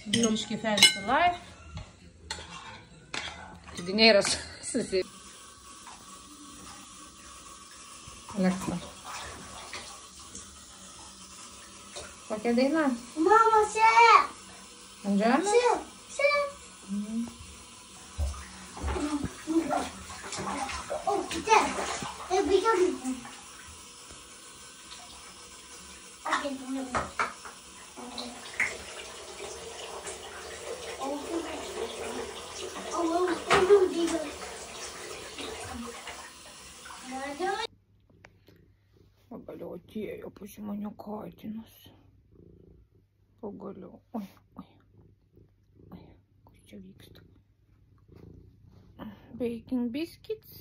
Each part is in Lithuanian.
Biški fancy life. Dinėras susi. Aleksa. Kokia daina? Mama, čia! Ant žemės? Čia! O, čia! Tai baigiam. Pagaliau atėjo pas mane katinas. Pagaliau. Oi. Kas čia vyksta? Baking biscuits.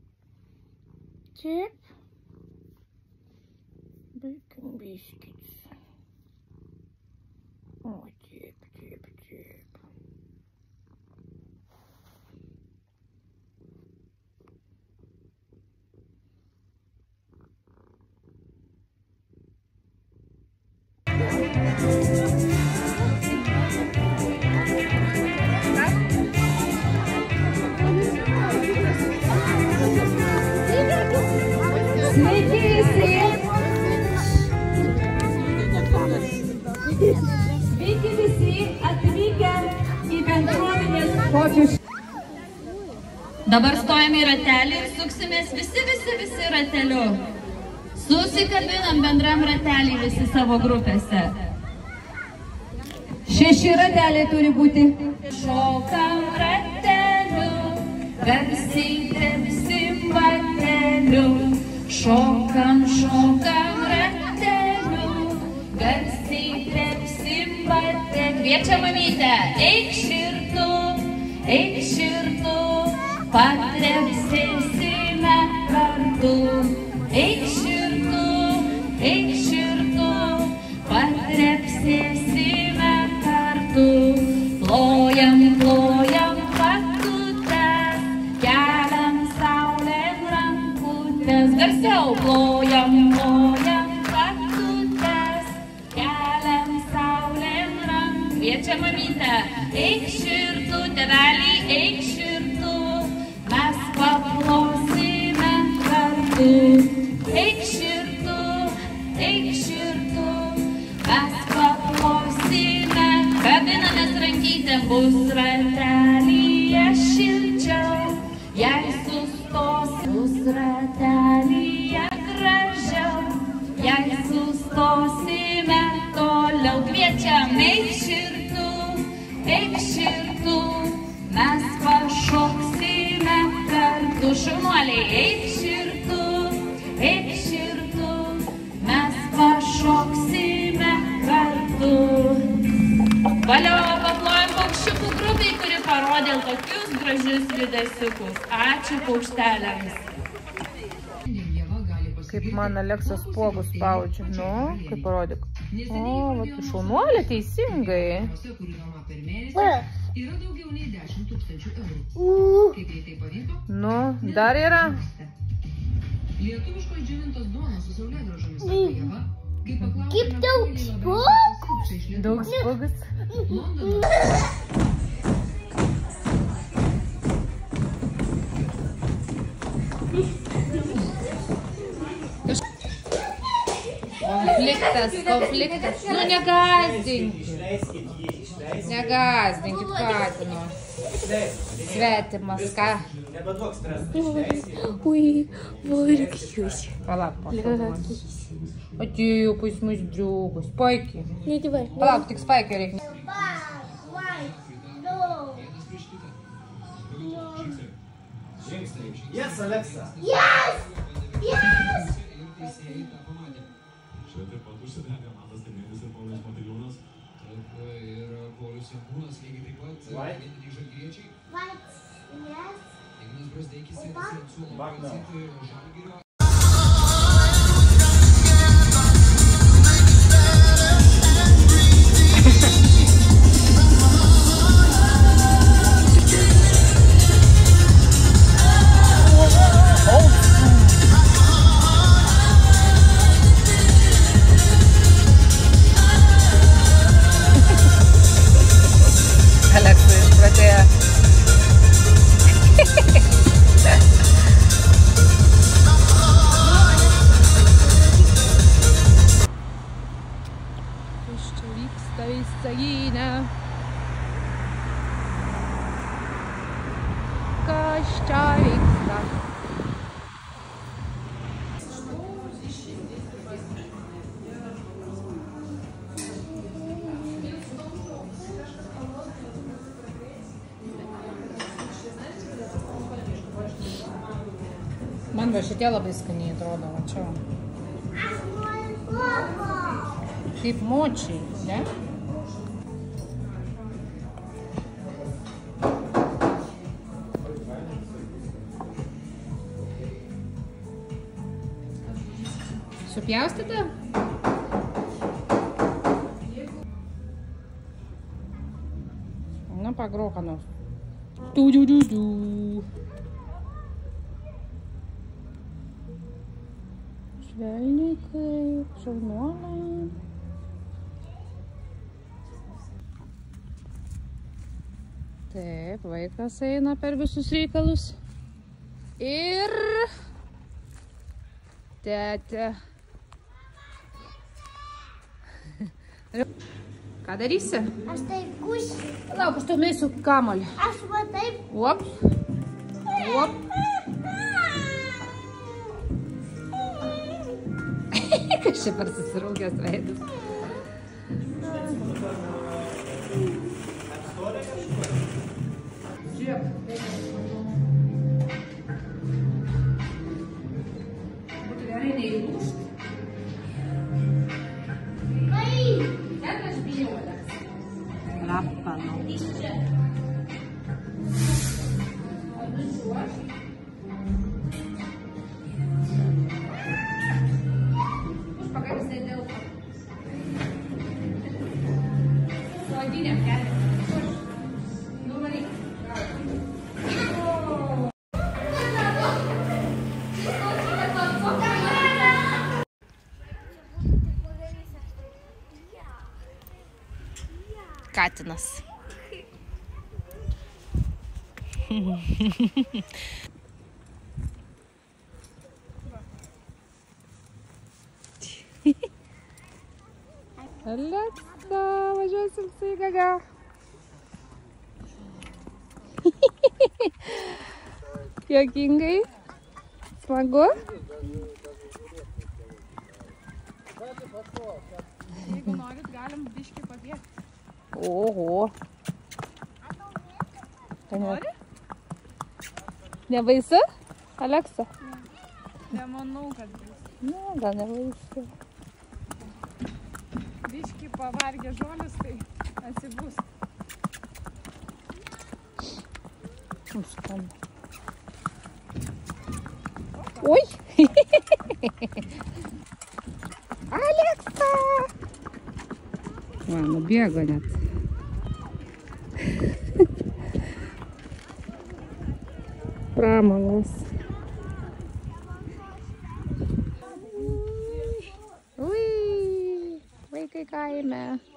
Taip. Baking biscuits. O, taip. Sveiki visi atvykę į bendruomenės kokius. Dabar stojame į ratelį ir suksimės visi rateliu. Susikabinam bendram ratelį visi savo grupėse. 6 rateliai turi būti. Šokam rateliu, garsiai trepsim bateliu. Šokam rateliu, garsiai trepsim bateliu. Kviečia mamytę, eik širtu, patrepsėsime kartu. Eik širtu, patrepsėsime kartu. Plojam pakutes, keliam saulėn rankutes. Garsiau plojam pakutes, keliam saulėn rankutes. Kviečia mamytę, eik širtu, tėveliai, eik širtu, mes paplosime kartu. Eik širtu, mes paplosime. Kabinamės rankytėm, bus ratelyje šilčiau. Jei sustosim, bus ratelyje gražiau. Jei sustosime toliau. Kviečiam, eik širtu, mes pašoksime kartu. Šaunuoliai, eik širtu, mes pašoksime kartu. Valio, paplojam paukščiukų grupiai, kuri parodė tokius gražius judesiukus. Ačiū paukšteliams. Kaip man Aleksa spuogus spaudžia. Nu, kaip parodyk. O, va, tu šaunuolė, teisingai. Nu, dar yra. Kaip daug spuogus? Daug spuogus. Konfliktas. Nu, negazdinkit katino. Svetimas, ką? Ui, vargšius. Palauk, atėjo pas mus draugas. Spaikiai. Palauk, tik spaikiai reikia. Yes, Alexa. Yes! Taip pat užsidarė Matas Temėlis ir Paulius Matiliūnas. Taip, ir Paulius Jankūnas lygiai taip pat. Vietiniai žalgiriečiai. Ignas Brazdeikis ir Siensuolo Kalcyti Žalgirio. Kas čia vyksta Visagine? Kas čia vyksta? Man va šitie labai skaniai atrodo, va čia. Kaip močiai, ne? Supjaustėte? Na, pagrok, ką nors. Tu. Švelniai kaip šaunuoliai. Taip, vaikas eina per visus reikalus. Ir tetė. Ką darysi? Aš taip kušį. Lauk, aš mėsiu kamuolį. Aš va taip. Op. Op. Kas čia per susiraukęs veidas? Būtų gerai neįlūžti. Ten aš bijau, Aleks. Lapano. Ar nužiuoš? Užpakalis netelpa. Sodinėm kelią. Nuvaryk. Katinas. Aleksa, važiuosim su Igaga. Juokingai. Smagu. Jeigu norit, galim biškį papiekti. Oho. Nori? Nebaisu, Aleksa? Nemanau, kad baisu. Ne, gal nebaisu. Biškį pavargė žolės, tai atsibus. Skamba. Oi! Aleksa! Va, nubėgo net. Pramogos. Ui, vaikai kaime.